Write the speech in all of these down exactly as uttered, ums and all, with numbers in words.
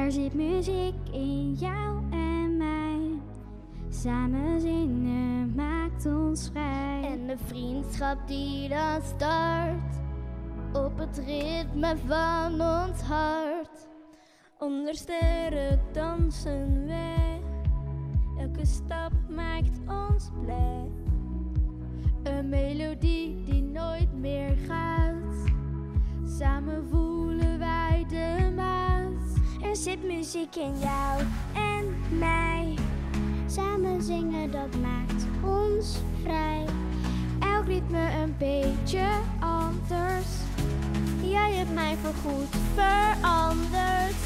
Er zit muziek in jou en mij. Samen zingen maakt ons vrij. En de vriendschap die dan start op het ritme van ons hart. Onder sterren dansen wij. Elke stap maakt ons blij. Een melodie die nooit meer gaat. Samen voelen wij de maat. Er zit muziek in jou en mij. Samen zingen, dat maakt ons vrij. Elk ritme een beetje anders. Jij hebt mij voorgoed veranderd.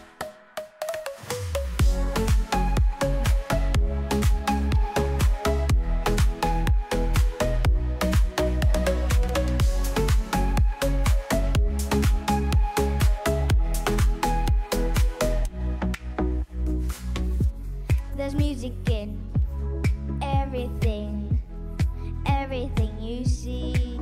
There's music in everything, everything you see.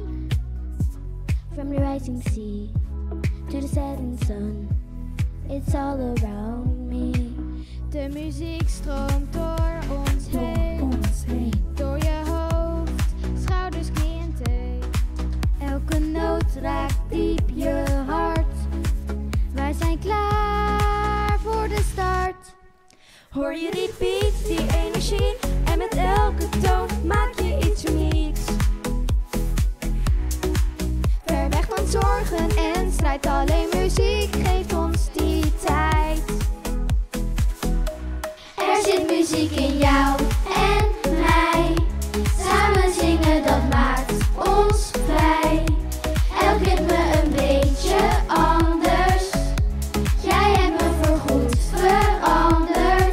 From the rising sea to the setting sun, it's all around me. De muziek stroomt door ons heen, ons heen. Door je hoofd, schouders, knie en teen. Elke noot raakt diep je hart. Wij zijn klaar voor de start. Hoor je die beat, die energie? En met elke toon maak je iets unieks. Ver weg van zorgen en strijd, alleen muziek geeft ons die tijd. Er zit muziek in jou en mij. Samen zingen, dat maakt ons vrij. Elk ritme een beetje anders. Jij hebt me voorgoed veranderd.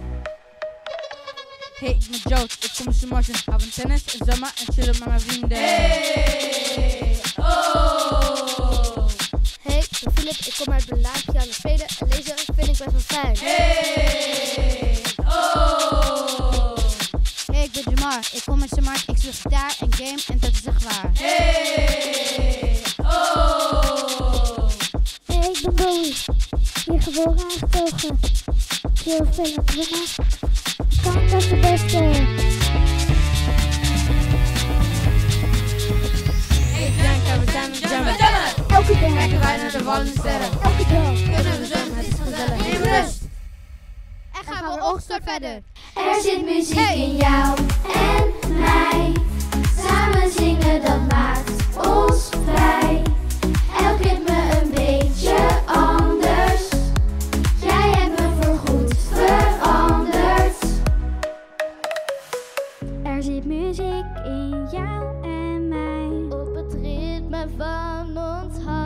Hey, ik ben Jood, ik kom uit Marsen. Hou van tennis en zomaar en chillen met mijn vrienden. Hey, oh. Hey, ik ben Philip, ik kom uit Berlijn. Piano spelen en lezen vind ik best wel fijn. Hey, oh. Hey, ik ben Jamar, ik kom uit Samar. Ik speel gitaar en game en dat is echt waar. Hey, oh. Hey, ik ben Bowie. Hier geboren aangetogen. Heel veel op winnen. Kan dat de beste. Hey, Bianca, we zijn met jammen. Elke dag. Kijken wij naar de vallende sterren. Elke dag. Kunnen we zwemmen, het is gezellig. Neem rust. En gaan we ongestort verder. Er zit muziek in jou en mij. Samen zingen, dat maakt ons vrij. Elk ritme een beetje anders. Jij hebt me voorgoed veranderd. Er zit muziek in jou en mij. Op het ritme van ons hart.